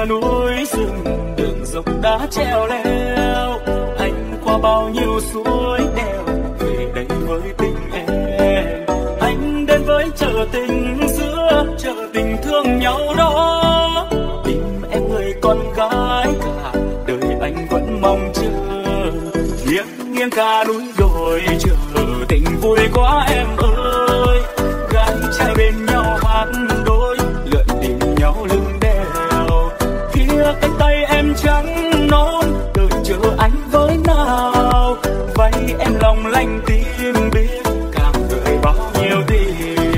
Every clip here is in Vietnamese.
kia núi rừng, đường dốc đã treo leo. Anh qua bao nhiêu suối đèo, về đây với tình em. Anh đến với chợ tình xưa, chợ tình thương nhau đó. Tìm em người con gái cả đời anh vẫn mong chờ. Nghiêng nghiêng cả núi đồi chờ tình vui quá em ơi. Gái trai bên nhau hát đôi, lượn tìm nhau lưng đèo. Kia cánh tay em trắng non, đợi chờ anh với nào. Váy em lòng lanh tim biết, càng đợi bao nhiêu tình.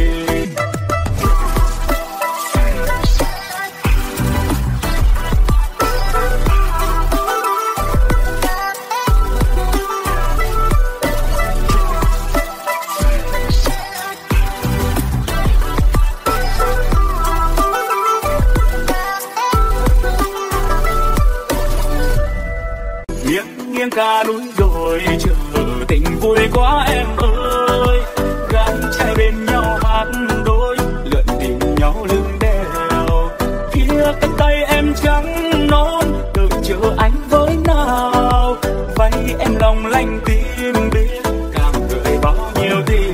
Nghiêng cả núi đồi chờ tình vui quá em ơi. Gái trai bên nhau hát đôi, lượn tìm nhau lưng đèo. Kia cánh tay em trắng non, đợi chờ anh với nào. Váy em lòng lanh tim biết, càng gợi bao nhiêu tình.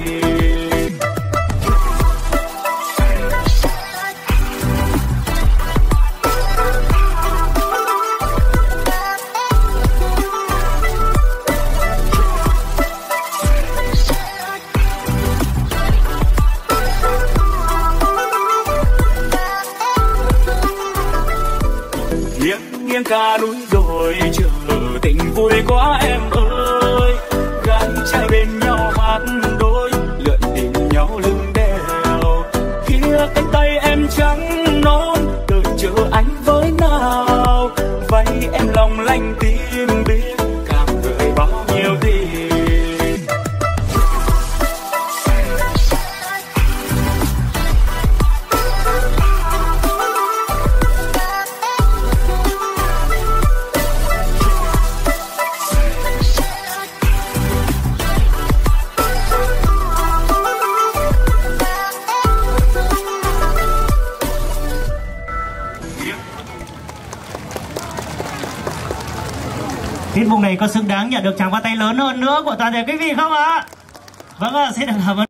Nghiêng cả núi đồi chờ tình vui quá em ơi. Gái trai bên nhau hát đôi, lượn tìm nhau lưng đèo. Kia cánh tay em trắng non, đợi chờ anh với nào. Váy em lòng lanh tim biết, càng gợi bao nhiêu tình. Tiết mục này có xứng đáng nhận được tràng pháo tay lớn hơn nữa của toàn thể quý vị không ạ? Vâng ạ, xin được cảm ơn.